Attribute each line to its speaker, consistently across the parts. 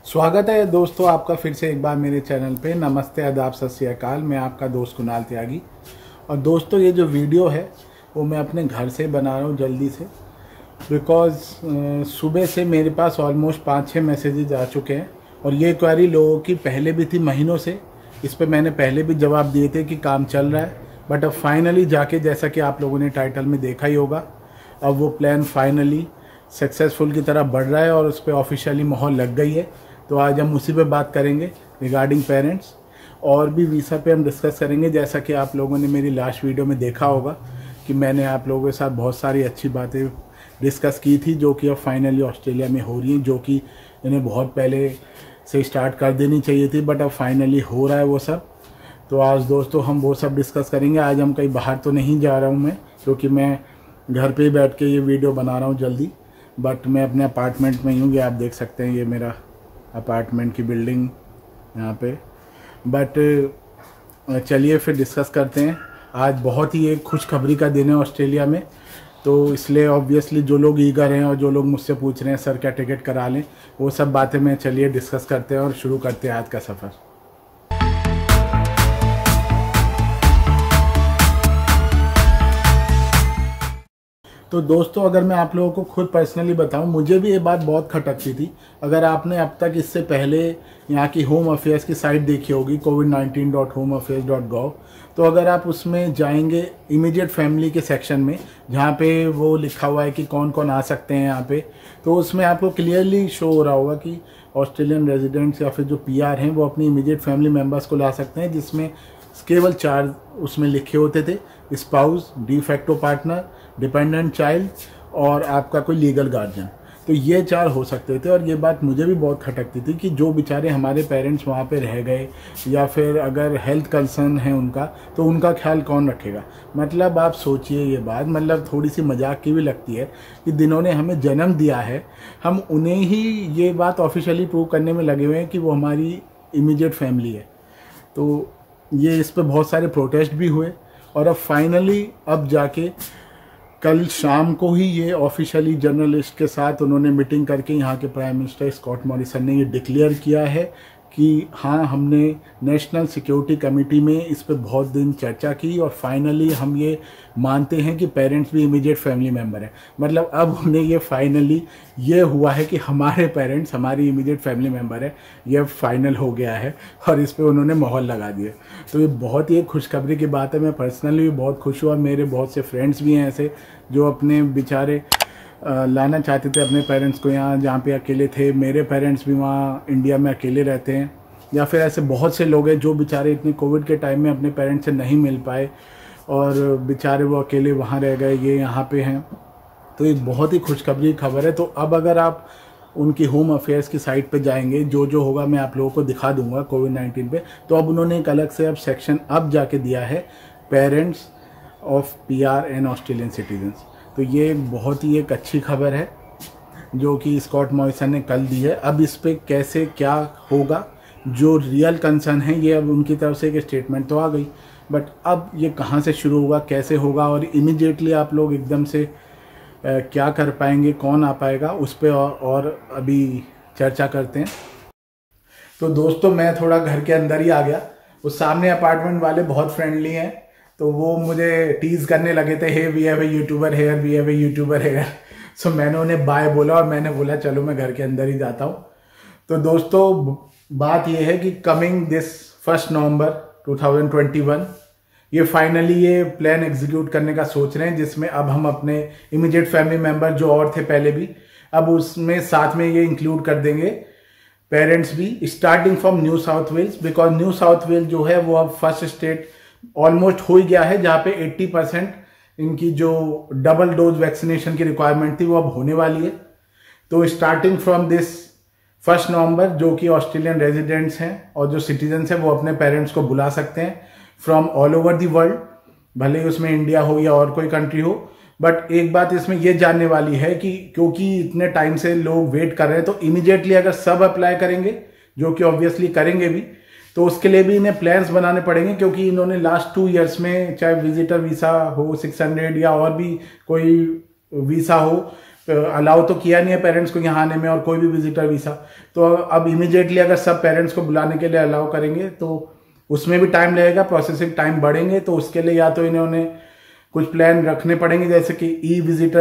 Speaker 1: स्वागत है दोस्तों आपका फिर से एक बार मेरे चैनल पे। नमस्ते, आदाब, सत श्री अकाल। मैं आपका दोस्त कुणाल त्यागी। और दोस्तों ये जो वीडियो है वो मैं अपने घर से बना रहा हूँ जल्दी से, बिकॉज़ सुबह से मेरे पास ऑलमोस्ट 5-6 मैसेजेज आ चुके हैं और ये क्वेरी लोगों की पहले भी थी महीनों से। इस पर मैंने पहले भी जवाब दिए थे कि काम चल रहा है, बट अब फाइनली जाके, जैसा कि आप लोगों ने टाइटल में देखा ही होगा, अब वो प्लान फाइनली सक्सेसफुल की तरह बढ़ रहा है और उस पर ऑफिशियली मोहर लग गई है। तो आज हम उसी पे बात करेंगे रिगार्डिंग पेरेंट्स, और भी वीज़ा पे हम डिस्कस करेंगे। जैसा कि आप लोगों ने मेरी लास्ट वीडियो में देखा होगा कि मैंने आप लोगों के साथ बहुत सारी अच्छी बातें डिस्कस की थी, जो कि अब फाइनली ऑस्ट्रेलिया में हो रही हैं, जो कि इन्हें बहुत पहले से स्टार्ट कर देनी चाहिए थी, बट अब फाइनली हो रहा है वो सब। तो आज दोस्तों हम वो सब डिस्कस करेंगे। आज हम कहीं बाहर तो नहीं जा रहा हूँ मैं, क्योंकि मैं घर पे ही बैठ के ये वीडियो बना रहा हूँ जल्दी, बट मैं अपने अपार्टमेंट में ही हूँ। ये आप देख सकते हैं, ये मेरा अपार्टमेंट की बिल्डिंग यहाँ पे। बट चलिए फिर डिस्कस करते हैं। आज बहुत ही एक खुशखबरी का दिन है ऑस्ट्रेलिया में, तो इसलिए ऑब्वियसली जो लोग ईगर हैं और जो लोग मुझसे पूछ रहे हैं सर क्या टिकट करा लें, वो सब बातें मैं चलिए डिस्कस करते हैं और शुरू करते हैं आज का सफ़र। तो दोस्तों अगर मैं आप लोगों को खुद पर्सनली बताऊं, मुझे भी ये बात बहुत खटकती थी। अगर आपने अब तक इससे पहले यहाँ की होम अफेयर्स की साइट देखी होगी covid19.homeaffairs.gov, तो अगर आप उसमें जाएंगे इमीडिएट फैमिली के सेक्शन में, जहाँ पे वो लिखा हुआ है कि कौन कौन आ सकते हैं यहाँ पे, तो उसमें आपको क्लियरली शो हो रहा होगा कि ऑस्ट्रेलियन रेजिडेंट्स या फिर जो पीआर हैं वो अपनी इमीडिएट फैमिली मेम्बर्स को ला सकते हैं, जिसमें केवल 4 उसमें लिखे होते थे: spouse, de facto partner, dependent child और आपका कोई लीगल गार्जियन। तो ये 4 हो सकते थे। और ये बात मुझे भी बहुत खटकती थी कि जो बेचारे हमारे पेरेंट्स वहाँ पे रह गए, या फिर अगर हेल्थ कंसर्न है उनका, तो उनका ख्याल कौन रखेगा। मतलब आप सोचिए ये बात, मतलब थोड़ी सी मजाक की भी लगती है कि जिन्होंने हमें जन्म दिया है, हम उन्हें ही ये बात ऑफिशियली प्रूव करने में लगे हुए हैं कि वो हमारी इमीडिएट फैमिली है। तो ये इस पर बहुत सारे प्रोटेस्ट भी हुए और अब फाइनली अब जाके कल शाम को ही ये ऑफिशियली जर्नलिस्ट के साथ उन्होंने मीटिंग करके यहाँ के प्राइम मिनिस्टर स्कॉट मॉरिसन ने ये डिक्लेयर किया है कि हाँ, हमने नेशनल सिक्योरिटी कमेटी में इस पे बहुत दिन चर्चा की और फाइनली हम ये मानते हैं कि पेरेंट्स भी इमीडिएट फैमिली मेम्बर हैं। मतलब अब उन्हें ये फाइनली ये हुआ है कि हमारे पेरेंट्स हमारी इमीडिएट फैमिली मेम्बर है, ये फाइनल हो गया है और इस पे उन्होंने मोहर लगा दी है। तो ये बहुत ही खुशखबरी की बात है। मैं पर्सनली भी बहुत खुश हुआ। मेरे बहुत से फ्रेंड्स भी हैं ऐसे जो अपने बेचारे लाना चाहते थे अपने पेरेंट्स को यहाँ, जहाँ पे अकेले थे। मेरे पेरेंट्स भी वहाँ इंडिया में अकेले रहते हैं, या फिर ऐसे बहुत से लोग हैं जो बेचारे इतने कोविड के टाइम में अपने पेरेंट्स से नहीं मिल पाए और बेचारे वो अकेले वहाँ रह गए, ये यहाँ पे हैं। तो ये बहुत ही खुशखबरी खबर है। तो अब अगर आप उनकी होम अफेयर्स की साइट पे जाएंगे, जो जो होगा मैं आप लोगों को दिखा दूंगा कोविड-19 पे, तो अब उन्होंने एक अलग से अब सेक्शन अब जाके दिया है parents of PR and Australian citizens. तो ये बहुत ही एक अच्छी खबर है जो कि स्कॉट मॉरिसन ने कल दी है। अब इस पे कैसे क्या होगा, जो रियल कंसर्न है, ये अब उनकी तरफ से एक स्टेटमेंट तो आ गई, बट अब ये कहाँ से शुरू होगा, कैसे होगा और इमीडिएटली आप लोग एकदम से क्या कर पाएंगे, कौन आ पाएगा, उस पर और अभी चर्चा करते हैं। तो दोस्तों मैं थोड़ा घर के अंदर ही आ गया। उस सामने अपार्टमेंट वाले बहुत फ्रेंडली हैं, तो वो मुझे टीज करने लगे थे, hey we have a YouTuber here, we have a YouTuber here. So मैंने उन्हें बाय बोला और मैंने बोला चलो मैं घर के अंदर ही जाता हूँ। तो दोस्तों बात ये है कि कमिंग दिस 1 नवंबर 2021 ये फाइनली ये प्लान एग्जीक्यूट करने का सोच रहे हैं, जिसमें अब हम अपने इमीडिएट फैमिली मेंबर जो और थे पहले भी, अब उसमें साथ में ये इंक्लूड कर देंगे पेरेंट्स भी, starting from New South Wales. Because New South Wales जो है वो अब फर्स्ट स्टेट ऑलमोस्ट हो ही गया है, जहाँ पे 80% इनकी जो डबल डोज वैक्सीनेशन की रिक्वायरमेंट थी वो अब होने वाली है। तो स्टार्टिंग फ्रॉम दिस 1 नवंबर जो कि ऑस्ट्रेलियन रेजिडेंट्स हैं और जो सिटीजन्स हैं वो अपने पेरेंट्स को बुला सकते हैं from all over the world, भले ही उसमें इंडिया हो या और कोई कंट्री हो। बट एक बात इसमें यह जानने वाली है कि क्योंकि इतने टाइम से लोग वेट कर रहे हैं, तो इमीडिएटली अगर सब अप्लाई करेंगे, जो कि ऑब्वियसली करेंगे भी, तो उसके लिए भी इन्हें प्लान्स बनाने पड़ेंगे, क्योंकि इन्होंने लास्ट 2 ईयर्स में चाहे विजिटर वीज़ा हो 600 या और भी कोई वीज़ा हो, अलाउ तो किया नहीं है पेरेंट्स को यहाँ आने में और कोई भी विजिटर वीसा। तो अब इमीडिएटली अगर सब पेरेंट्स को बुलाने के लिए अलाउ करेंगे तो उसमें भी टाइम लगेगा, प्रोसेसिंग टाइम बढ़ेंगे। तो उसके लिए या तो इन्होंने कुछ प्लान रखने पड़ेंगे, जैसे कि ई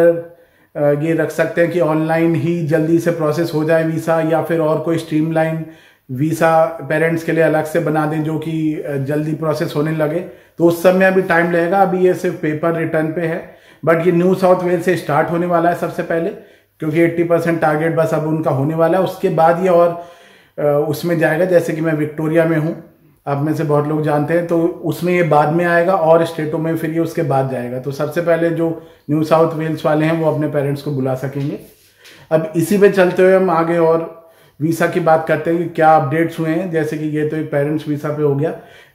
Speaker 1: विजिटर ये रख सकते हैं कि ऑनलाइन ही जल्दी से प्रोसेस हो जाए वीसा, या फिर और कोई स्ट्रीमलाइन वीसा पेरेंट्स के लिए अलग से बना दें जो कि जल्दी प्रोसेस होने लगे। तो उस समय अभी टाइम लगेगा, अभी ये सिर्फ पेपर रिटर्न पे है। बट ये न्यू साउथ वेल्स से स्टार्ट होने वाला है सबसे पहले, क्योंकि 80% टारगेट बस अब उनका होने वाला है। उसके बाद ये और उसमें जाएगा, जैसे कि मैं विक्टोरिया में हूँ, आप में से बहुत लोग जानते हैं, तो उसमें ये बाद में आएगा और स्टेटों में फिर ये उसके बाद जाएगा। तो सबसे पहले जो न्यू साउथ वेल्स वाले हैं वो अपने पेरेंट्स को बुला सकेंगे। अब इसी पे चलते हुए हम आगे और वीसा की बात करते हैं कि क्या अपडेट्स हुए हैं। जैसे कि ये तो एक पेरेंट्स वीसा पे हो गया।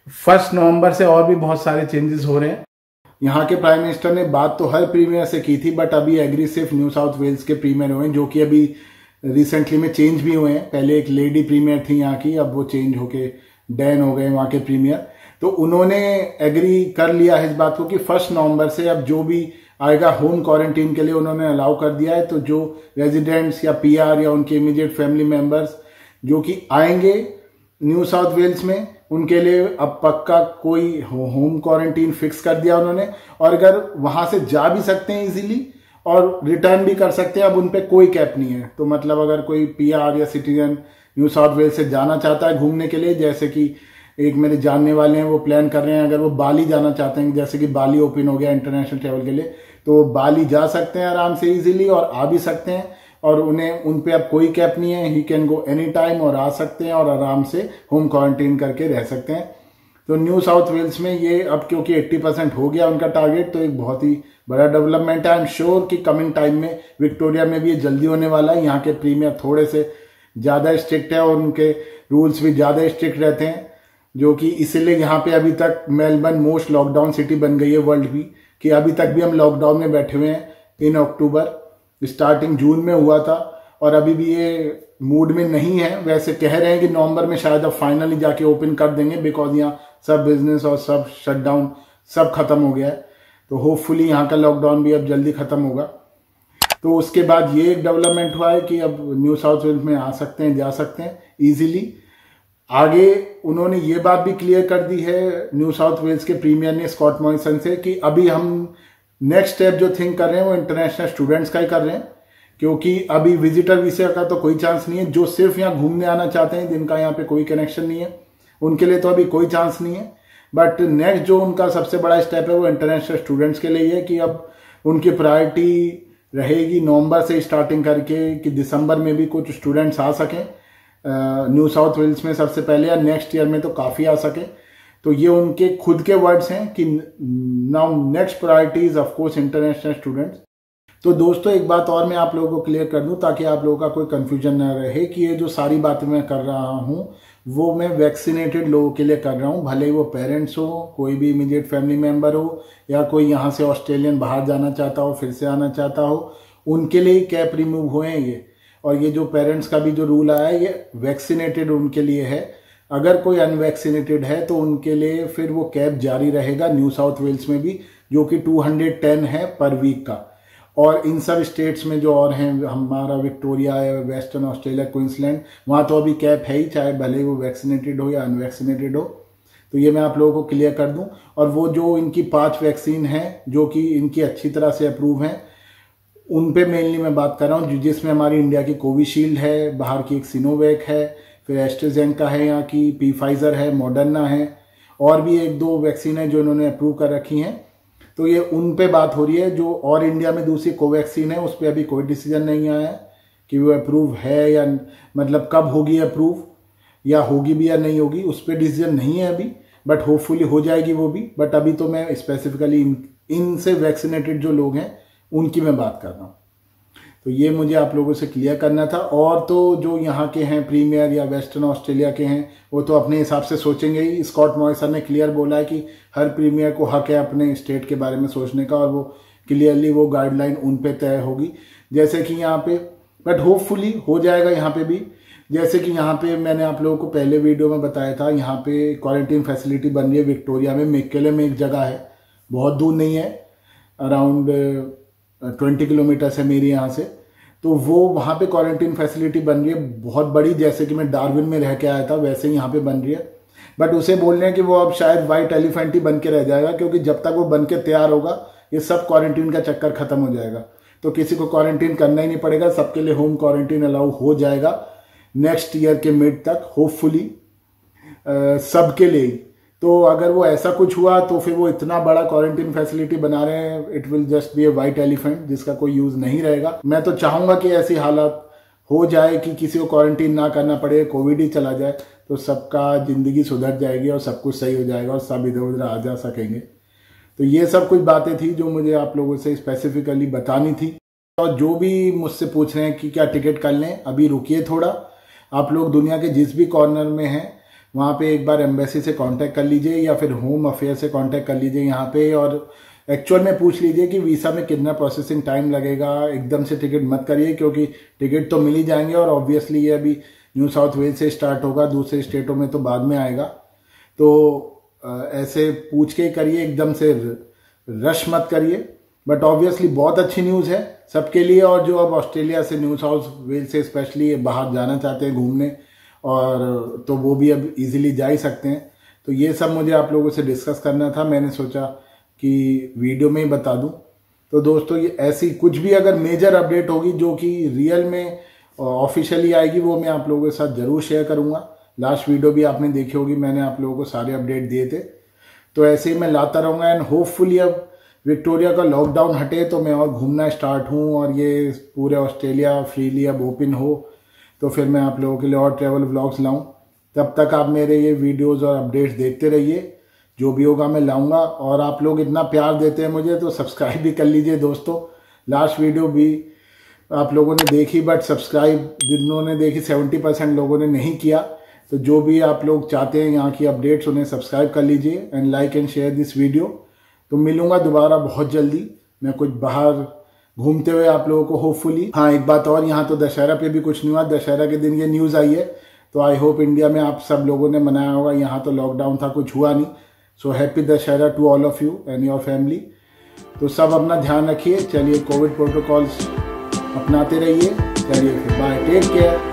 Speaker 1: 1 नवंबर से और भी बहुत सारे चेंजेस हो रहे हैं। यहाँ के प्राइम मिनिस्टर ने बात तो हर प्रीमियर से की थी, बट अभी एग्री सिर्फ न्यू साउथ वेल्स के प्रीमियर हुए हैं, जो कि अभी रिसेंटली में चेंज भी हुए हैं। पहले एक लेडी प्रीमियर थी यहाँ की, अब वो चेंज होके डैन हो गए वहाँ के प्रीमियर। तो उन्होंने एग्री कर लिया है इस बात को कि 1 नवंबर से अब जो भी आएगा होम क्वारंटीन के लिए उन्होंने अलाउ कर दिया है। तो जो रेजिडेंट्स या पीआर या उनके इमीडिएट फैमिली मेंबर्स जो कि आएंगे न्यू साउथ वेल्स में, उनके लिए अब पक्का कोई होम क्वारंटीन फिक्स कर दिया उन्होंने। और अगर वहां से जा भी सकते हैं इजीली और रिटर्न भी कर सकते हैं, अब उनपे कोई कैप नहीं है। तो मतलब अगर कोई पीआर या सिटीजन न्यू साउथ वेल्स से जाना चाहता है घूमने के लिए, जैसे कि एक मेरे जानने वाले हैं वो प्लान कर रहे हैं, अगर वो बाली जाना चाहते हैं, जैसे कि बाली ओपन हो गया इंटरनेशनल ट्रेवल के लिए, तो बाली जा सकते हैं आराम से इजीली और आ भी सकते हैं। और उन्हें उन पे अब कोई कैप नहीं है, he can go any time और आ सकते हैं और आराम से होम क्वारंटीन करके रह सकते हैं। तो न्यू साउथ वेल्स में ये अब क्योंकि 80% हो गया उनका टारगेट, तो एक बहुत ही बड़ा डेवलपमेंट है। आई एम श्योर कि कमिंग टाइम में विक्टोरिया में भी ये जल्दी होने वाला है। यहाँ के प्रीमियर थोड़े से ज्यादा स्ट्रिक्ट है और उनके रूल्स भी ज्यादा स्ट्रिक्ट रहते हैं, जो कि इसीलिए यहाँ पे अभी तक मेलबर्न मोस्ट लॉकडाउन सिटी बन गई है वर्ल्ड की, कि अभी तक भी हम लॉकडाउन में बैठे हुए हैं। इन अक्टूबर स्टार्टिंग जून में हुआ था और अभी भी ये मूड में नहीं है। वैसे कह रहे हैं कि नवंबर में शायद अब फाइनली जाके ओपन कर देंगे, बिकॉज यहाँ सब बिजनेस और सब शटडाउन सब खत्म हो गया है। तो होपफुली यहाँ का लॉकडाउन भी अब जल्दी खत्म होगा। तो उसके बाद ये एक डेवलपमेंट हुआ है कि अब न्यू साउथ वेल्स में आ सकते हैं, जा सकते हैं इजीली। आगे उन्होंने ये बात भी क्लियर कर दी है न्यू साउथ वेल्स के प्रीमियर ने स्कॉट मॉरिसन से, कि अभी हम नेक्स्ट स्टेप जो थिंक कर रहे हैं वो इंटरनेशनल स्टूडेंट्स का ही कर रहे हैं, क्योंकि अभी विजिटर वीसा का तो कोई चांस नहीं है। जो सिर्फ यहाँ घूमने आना चाहते हैं, जिनका यहाँ पे कोई कनेक्शन नहीं है, उनके लिए तो अभी कोई चांस नहीं है। बट नेक्स्ट जो उनका सबसे बड़ा स्टेप है वो इंटरनेशनल स्टूडेंट्स के लिए है, कि अब उनकी प्रायोरिटी रहेगी नवंबर से स्टार्टिंग करके कि दिसंबर में भी कुछ स्टूडेंट्स आ सकें न्यू साउथ वेल्स में सबसे पहले, या नेक्स्ट ईयर में तो काफी आ सके। तो ये उनके खुद के वर्ड्स हैं कि now next priority is of course international students. तो दोस्तों एक बात और मैं आप लोगों को क्लियर कर दूं ताकि आप लोगों का कोई कंफ्यूजन ना रहे, कि ये जो सारी बातें मैं कर रहा हूं वो मैं वैक्सीनेटेड लोगों के लिए कर रहा हूं, भले ही वो पेरेंट्स हो, कोई भी इमीडिएट फैमिली मेंबर हो, या कोई यहाँ से ऑस्ट्रेलियन बाहर जाना चाहता हो, फिर से आना चाहता हो, उनके लिए कैप रिमूव हुए हैं ये। और ये जो पेरेंट्स का भी जो रूल आया है ये वैक्सीनेटेड उनके लिए है। अगर कोई अनवैक्सीनेटेड है तो उनके लिए फिर वो कैप जारी रहेगा न्यू साउथ वेल्स में भी, जो कि 210 है पर वीक का। और इन सब स्टेट्स में जो और हैं, हमारा विक्टोरिया है, वेस्टर्न ऑस्ट्रेलिया, क्वींसलैंड, वहाँ तो अभी कैप है ही, चाहे भले वो वैक्सीनेटेड हो या अनवैक्सीनेटेड हो। तो ये मैं आप लोगों को क्लियर कर दूं। और वो जो इनकी 5 वैक्सीन हैं जो कि इनकी अच्छी तरह से अप्रूव हैं, उन पे मेनली मैं बात कर रहा हूँ, जिसमें हमारी इंडिया की कोविशील्ड है, बाहर की एक सिनोवैक है, फिर एस्ट्राजेनेका है, यहाँ की पी फाइजर है, मॉडर्ना है, और भी 1-2 वैक्सीन है जो इन्होंने अप्रूव कर रखी हैं। तो ये उन पे बात हो रही है। जो और इंडिया में दूसरी कोवैक्सीन है उस पर अभी कोई डिसीजन नहीं आया है कि वो अप्रूव है या मतलब कब होगी अप्रूव, या होगी भी या नहीं होगी, उस पर डिसीजन नहीं है अभी, बट होपफुली हो जाएगी वो भी। बट अभी तो मैं स्पेसिफिकली इनसे वैक्सीनेटेड जो लोग हैं उनकी मैं बात कर रहा हूँ। तो ये मुझे आप लोगों से क्लियर करना था। और तो जो यहाँ के हैं प्रीमियर या वेस्टर्न ऑस्ट्रेलिया के हैं, वो तो अपने हिसाब से सोचेंगे ही। स्कॉट मॉरिसन ने क्लियर बोला है कि हर प्रीमियर को हक है अपने स्टेट के बारे में सोचने का, और वो क्लियरली वो गाइडलाइन उन पे तय होगी, जैसे कि यहाँ पे। बट होपफुली हो जाएगा यहाँ पे भी। जैसे कि यहाँ पे मैंने आप लोगों को पहले वीडियो में बताया था, यहाँ पे क्वारंटीन फैसिलिटी बन रही है विक्टोरिया में, मेकेले में एक जगह है, बहुत दूर नहीं है, अराउंड 20 किलोमीटर है मेरे यहाँ से। तो वो वहाँ पे क्वारंटीन फैसिलिटी बन रही है बहुत बड़ी, जैसे कि मैं डार्विन में रह के आया था वैसे ही यहाँ पे बन रही है। बट उसे बोल रहे हैं कि वो अब शायद वाइट एलिफेंट ही बन के रह जाएगा, क्योंकि जब तक वो बन के तैयार होगा ये सब क्वारंटीन का चक्कर खत्म हो जाएगा। तो किसी को क्वारंटीन करना ही नहीं पड़ेगा, सबके लिए होम क्वारंटीन अलाउ हो जाएगा नेक्स्ट ईयर के मिड तक होपफुली, सबके लिए। तो अगर वो ऐसा कुछ हुआ तो फिर वो इतना बड़ा क्वारंटीन फैसिलिटी बना रहे हैं, it will just be a white elephant जिसका कोई यूज नहीं रहेगा। मैं तो चाहूंगा कि ऐसी हालत हो जाए कि किसी को क्वारंटीन ना करना पड़े, कोविड ही चला जाए, तो सबका जिंदगी सुधर जाएगी और सब कुछ सही हो जाएगा और सब इधर उधर आ जा सकेंगे। तो ये सब कुछ बातें थी जो मुझे आप लोगों से स्पेसिफिकली बतानी थी। और जो भी मुझसे पूछ रहे हैं कि क्या टिकट कर लें, अभी रुकिए थोड़ा। आप लोग दुनिया के जिस भी कॉर्नर में हैं वहाँ पे एक बार एम्बेसी से कांटेक्ट कर लीजिए या फिर होम अफेयर से कांटेक्ट कर लीजिए यहाँ पे, और एक्चुअल में पूछ लीजिए कि वीज़ा में कितना प्रोसेसिंग टाइम लगेगा। एकदम से टिकट मत करिए, क्योंकि टिकट तो मिल ही जाएंगे और ऑब्वियसली ये अभी न्यू साउथ वेल्स से स्टार्ट होगा, दूसरे स्टेटों में तो बाद में आएगा। तो ऐसे पूछ के ही करिए, एकदम से रश मत करिए। बट ऑब्वियसली बहुत अच्छी न्यूज़ है सबके लिए, और जो अब ऑस्ट्रेलिया से न्यू साउथ वेल्स से स्पेशली बाहर जाना चाहते हैं घूमने, और तो वो भी अब इजीली जा ही सकते हैं। तो ये सब मुझे आप लोगों से डिस्कस करना था, मैंने सोचा कि वीडियो में ही बता दूं। तो दोस्तों ये ऐसी कुछ भी अगर मेजर अपडेट होगी जो कि रियल में ऑफिशियली आएगी, वो मैं आप लोगों के साथ जरूर शेयर करूंगा। लास्ट वीडियो भी आपने देखी होगी, मैंने आप लोगों को सारे अपडेट दिए थे। तो ऐसे ही मैं लाता रहूँगा, एंड होपफुली अब विक्टोरिया का लॉकडाउन हटे तो मैं और घूमना स्टार्ट हूँ और ये पूरे ऑस्ट्रेलिया फ्रीली अब ओपन हो, तो फिर मैं आप लोगों के लिए और ट्रैवल व्लॉग्स लाऊं। तब तक आप मेरे ये वीडियोस और अपडेट्स देखते रहिए, जो भी होगा मैं लाऊंगा। और आप लोग इतना प्यार देते हैं मुझे तो सब्सक्राइब भी कर लीजिए दोस्तों। लास्ट वीडियो भी आप लोगों ने देखी, बट सब्सक्राइब जिन्होंने देखी 70% लोगों ने नहीं किया। तो जो भी आप लोग चाहते हैं यहाँ की अपडेट्स, उन्हें सब्सक्राइब कर लीजिए and like and share this video. तो मिलूंगा दोबारा बहुत जल्दी, मैं कुछ बाहर घूमते हुए आप लोगों को होपफुली। हाँ, एक बात और, यहाँ तो दशहरा पे भी कुछ नहीं हुआ। दशहरा के दिन ये न्यूज़ आई है, तो आई होप इंडिया में आप सब लोगों ने मनाया होगा। यहाँ तो लॉकडाउन था, कुछ हुआ नहीं। So happy Dussehra to all of you and your family. तो सब अपना ध्यान रखिए। चलिए कोविड प्रोटोकॉल्स अपनाते रहिए। चलिए फिर बाय, टेक केयर।